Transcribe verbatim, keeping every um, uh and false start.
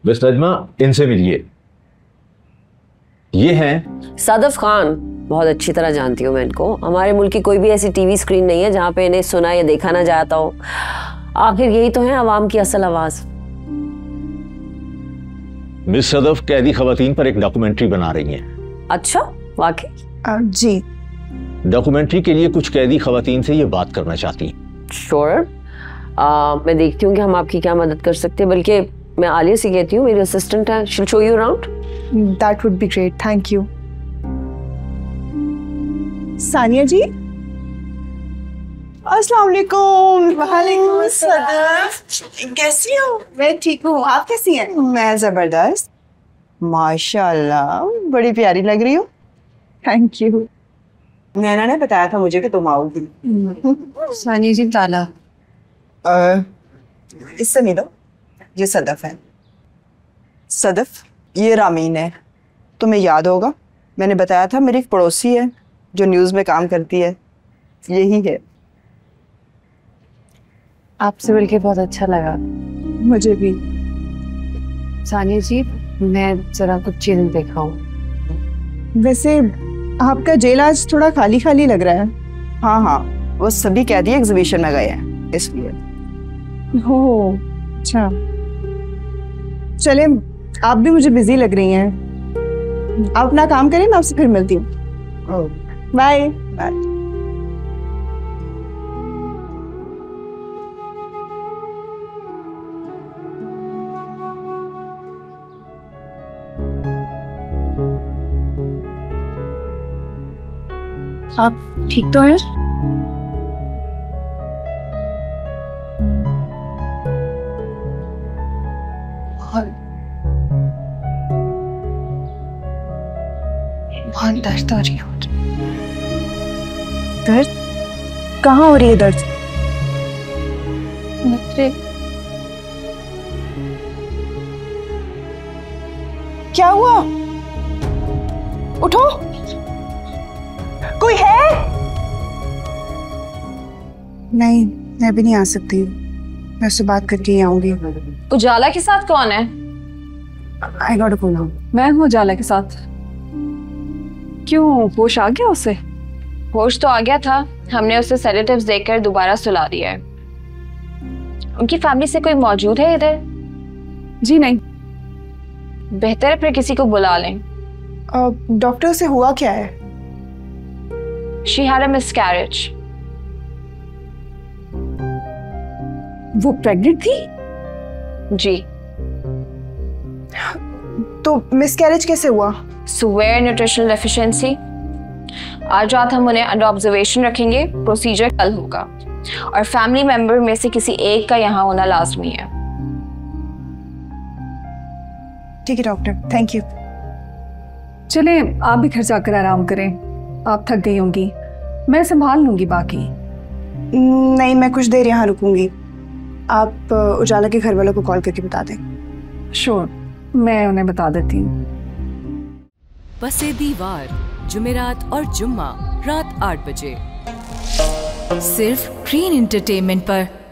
Miss Najma, इनसे मिलिए। ये हैं सदफ खान। बहुत अच्छी तरह जानती हूँ मैं इनको। हमारे मुल्क की कोई भी ऐसी टीवी स्क्रीन नहीं है जहाँ पे इन्हें सुना या देखा ना जाता हो। आखिर यही तो है अवाम की असल आवाज। मिस सदफ कैदी खवातीन पर एक डॉक्यूमेंट्री बना रही हैं। अच्छा, वाकई? जी। डॉक्यूमेंट्री के लिए कुछ कैदी खवातीन से ये बात करना चाहती हैं। श्योर। मैं देखती हूँ कि हम आपकी क्या मदद कर सकते हैं। बल्कि मैं आलिया से कहती हूँ, मेरी असिस्टेंट है, she'll show you around. That would be great, thank you. Sania जी, अस्सलाम वालेकुम। वालेकुम अस्सलाम। कैसी हो? मैं ठीक हूँ, आप कैसी हैं? मैं जबरदस्त। माशाल्लाह, बड़ी प्यारी लग रही हो। Thank you. नैना ने बताया था मुझे कि तुम आओगी। सानिया जी ताला। इससे मिलो, ये सदफ है। सदफ, ये रामीन है। तुम्हें याद होगा, मैंने बताया था मेरी एक पड़ोसी है जो न्यूज़ में काम करती है। यही है। आपसे मिलके बहुत अच्छा लगा। मुझे भी। सानिया जी, मैं जरा कुछ चीजें देखा हूँ। वैसे आपका जेल आज थोड़ा खाली खाली लग रहा है। हाँ हाँ, वो सभी कैदी एग्जीबिशन में गए हैं इसलिए। हो अच्छा, चले आप भी मुझे बिजी लग रही हैं। आप अपना काम करें, मैं आपसे फिर मिलती हूँ। Bye bye. आप ठीक तो हैं? बहुत दर्द हो रही है। दर्द? कहाँ हो रही है दर्द? मुझे क्या हुआ? उठो, कोई है? नहीं, मैं भी नहीं आ सकती। मैं उससे बात करके ही आऊंगी। उजाला के साथ कौन है? I got a call now. मैं हूँ उजाला के साथ। क्यों, होश आ गया उसे? होश तो आ गया था, हमने उसे सेडेटिव्स देकर दोबारा सुला दिया है। उनकी फैमिली से कोई मौजूद है इधर? जी नहीं। बेहतर है फिर किसी को बुला लें। डॉक्टर से हुआ क्या है? She had a miscarriage. वो प्रेग्नेंट थी? जी। तो मिसकैरेज कैसे हुआ? Severe nutritional deficiency. आज रात हम उन्हें अंडर ऑब्जर्वेशन रखेंगे। प्रोसीजर कल होगा और फैमिली मेंबर में से किसी एक का यहाँ होना लाजमी है। ठीक है डॉक्टर, थैंक यू। चले आप भी घर जाकर आराम करें, आप थक गई होंगी। मैं संभाल लूंगी बाकी। नहीं, मैं कुछ देर यहाँ रुकूंगी। आप उजाला के घर वालों को कॉल करके बता दें। श्योर, मैं उन्हें बता देती हूँ। बसे दीवार जुमेरात और जुम्मा रात आठ बजे सिर्फ ग्रीन एंटरटेनमेंट पर।